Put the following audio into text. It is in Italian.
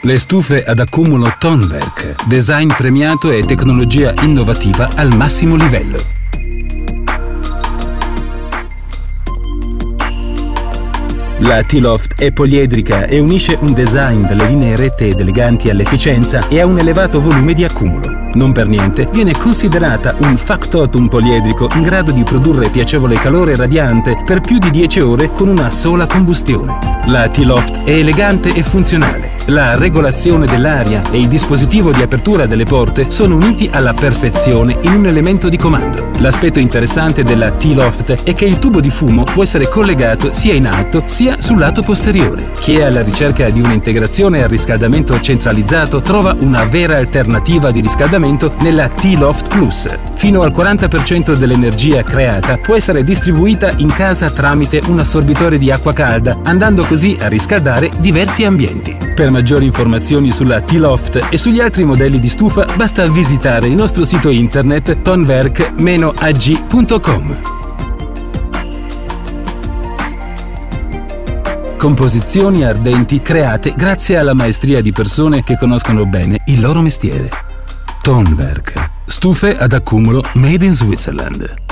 Le stufe ad accumulo Tonwerk, design premiato e tecnologia innovativa al massimo livello. La T-Loft è poliedrica e unisce un design dalle linee rette ed eleganti all'efficienza e ha un elevato volume di accumulo. Non per niente viene considerata un factotum poliedrico in grado di produrre piacevole calore radiante per più di 10 ore con una sola combustione. La T-Loft è elegante e funzionale. La regolazione dell'aria e il dispositivo di apertura delle porte sono uniti alla perfezione in un elemento di comando. L'aspetto interessante della T-Loft è che il tubo di fumo può essere collegato sia in alto sia sul lato posteriore. Chi è alla ricerca di un'integrazione al riscaldamento centralizzato trova una vera alternativa di riscaldamento nella T-Loft Plus. Fino al 40% dell'energia creata può essere distribuita in casa tramite un assorbitore di acqua calda, andando così a riscaldare diversi ambienti. Per maggiori informazioni sulla T-Loft e sugli altri modelli di stufa basta visitare il nostro sito internet tonwerk-ag.com. Composizioni ardenti create grazie alla maestria di persone che conoscono bene il loro mestiere. Tonwerk, stufe ad accumulo made in Switzerland.